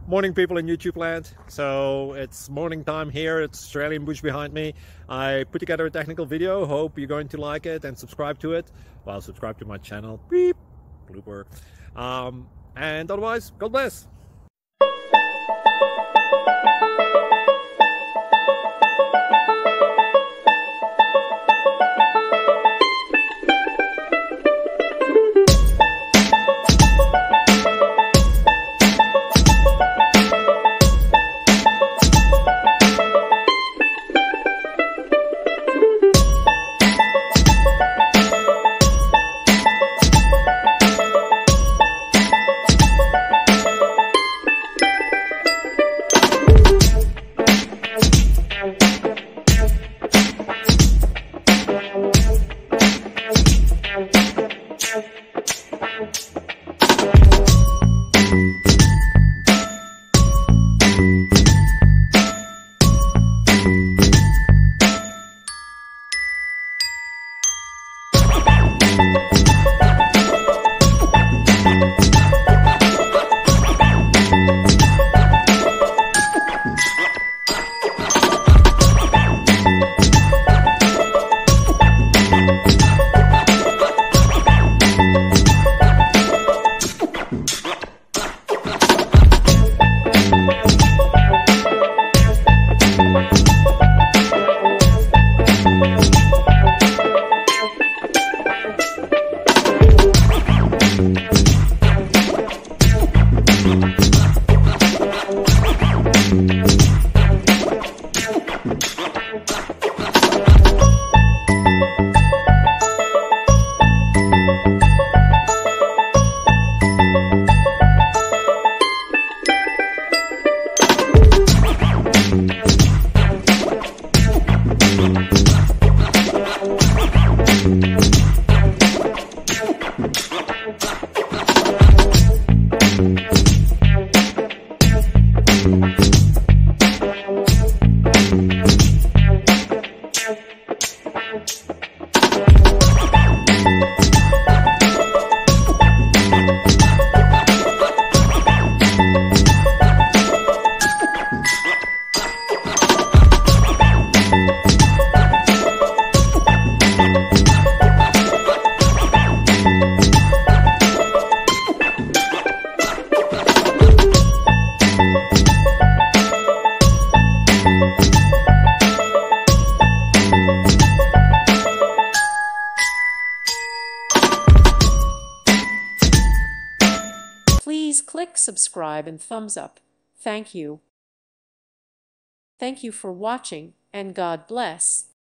Morning, people in YouTube land. So it's morning time here. It's Australian bush behind me. I put together a technical video. Hope you're going to like it and subscribe to it. Well, subscribe to my channel. Beep. Blooper. And otherwise, God bless. Please click subscribe and thumbs up. Thank you. Thank you for watching, and God bless.